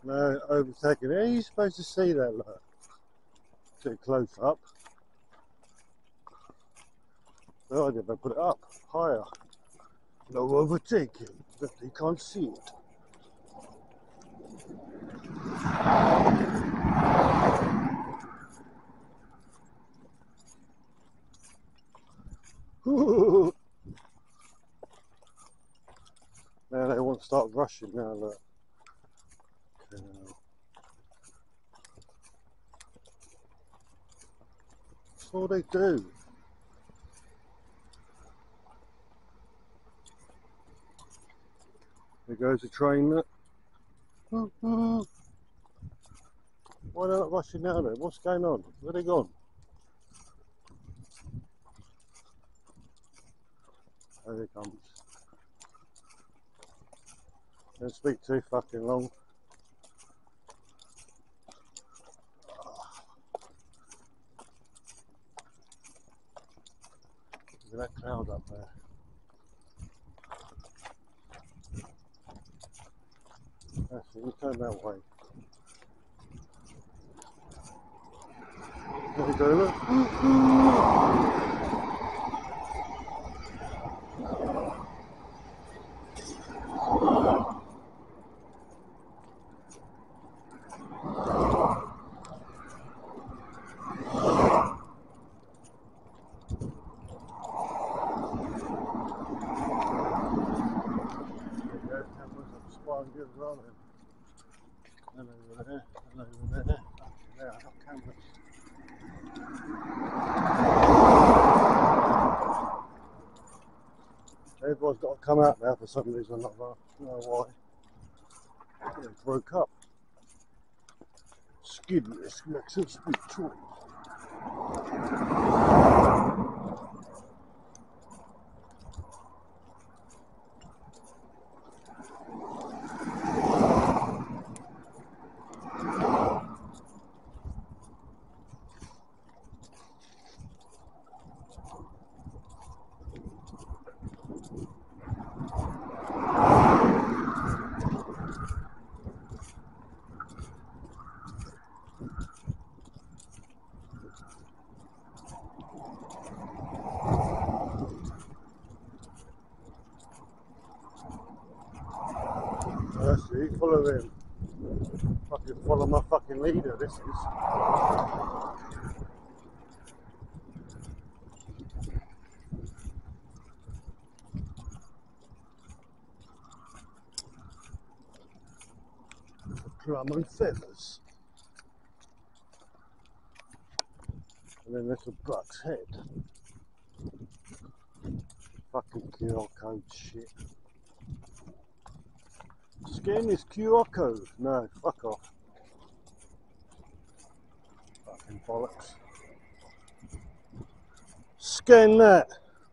No, overtaking. How are you supposed to see that, look? Too close up. Oh, I never put it up higher. No overtaking, that they can't see it. Now they want to start rushing now, look. Okay, now. That's all they do. There goes the train, look. Why they're not rushing now then? What's going on? Where they gone? There it comes. Don't speak too fucking long. Look at that cloud up there. That's it, you turn that way. There you go, look. And over there, and over there. There, I've got cameras. Everyone's got to come out now for some reason or not. I don't know why. It broke up. Skid risk, maximum speed 20. See, follow him. Fucking follow my fucking leader, this is. Plum and feathers. And then there's a Buck's Head. Fucking QR code shit. Scan this QR code. No, fuck off. Fucking bollocks. Scan that.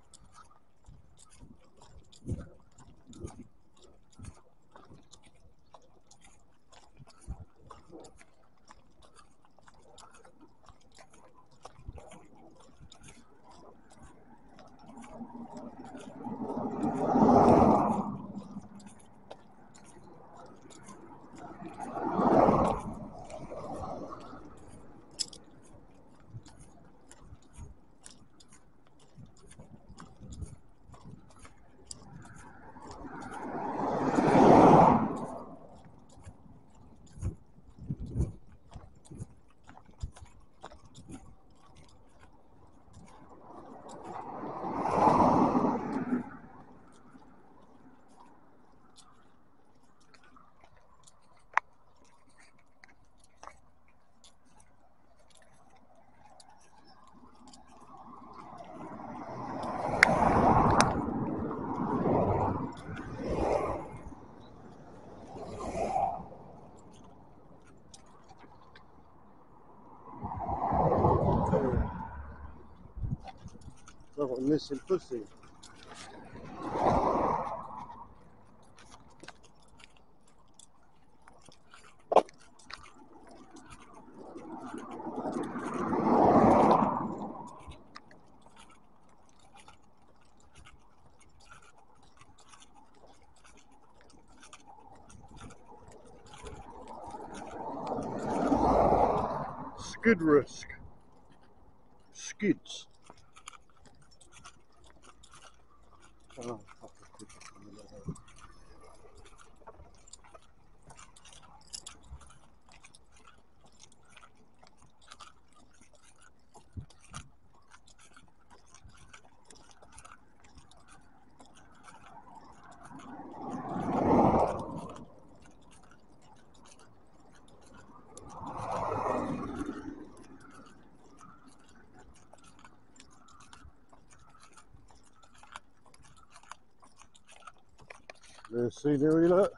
I've got a missing pussy. skid risk. Skids. Oh, there's scenery, look.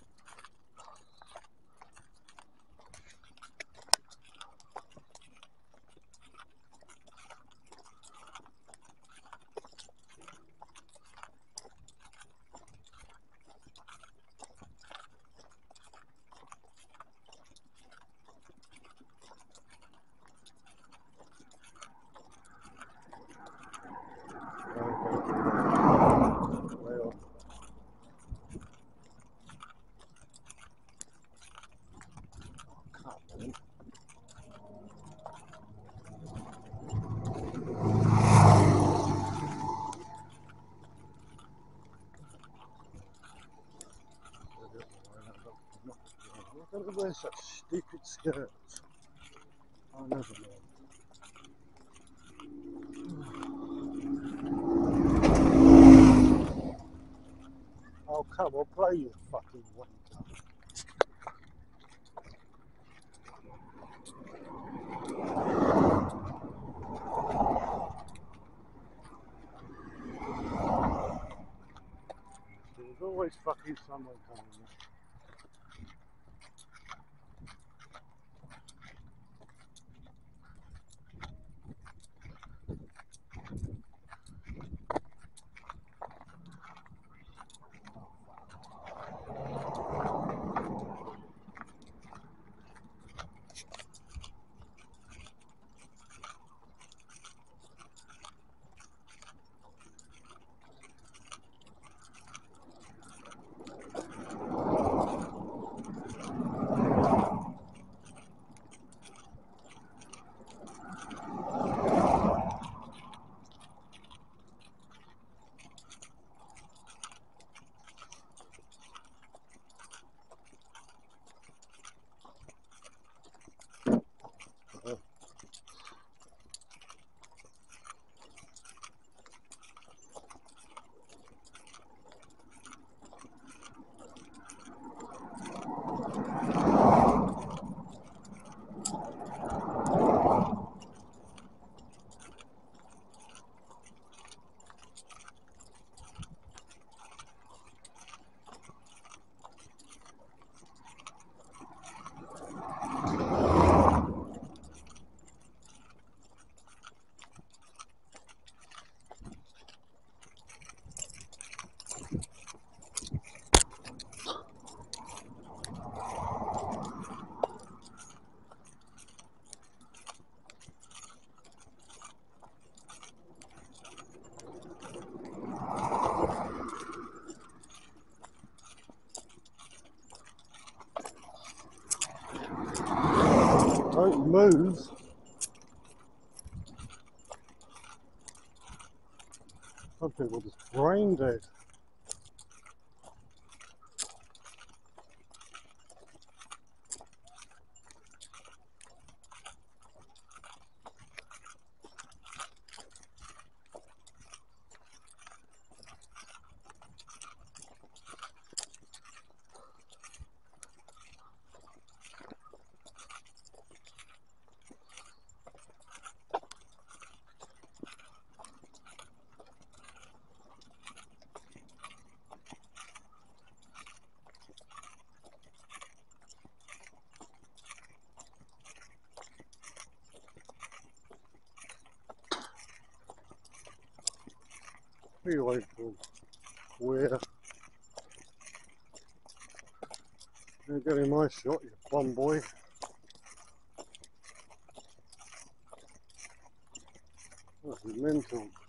Look at wear such stupid skirts. I never mind. Oh, come on, play you fucking wanker. There's always fucking someone coming there. Don't move. Some people are just brain dead. Anyway, queer. You're getting my shot, you bum boy. That's mental.